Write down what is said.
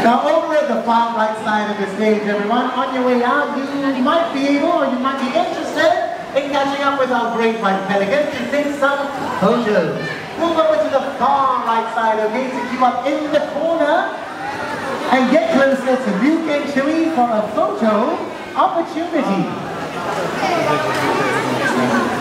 Now over at the far right side of the stage, everyone, on your way out, you might be able or you might be interested in catching up with our great white pelican to take some photos. Move over to the far right side, okay, to keep up in the corner and get closer to Luke and Chewy for a photo opportunity.